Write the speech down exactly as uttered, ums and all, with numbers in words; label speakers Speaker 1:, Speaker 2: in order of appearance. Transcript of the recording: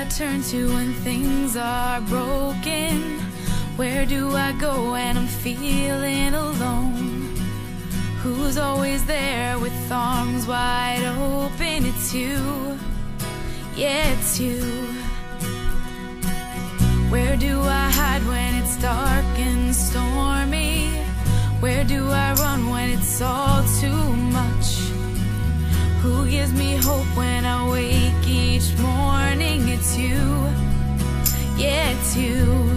Speaker 1: turn to when things are broken? Where do I go when I'm feeling alone? Who's always there with arms wide open? It's you, yeah, it's you. Where do I hide when it's dark and stormy? Where do I run when it's all too much? Who gives me hope when I wake each morning? It's you, yeah, it's you.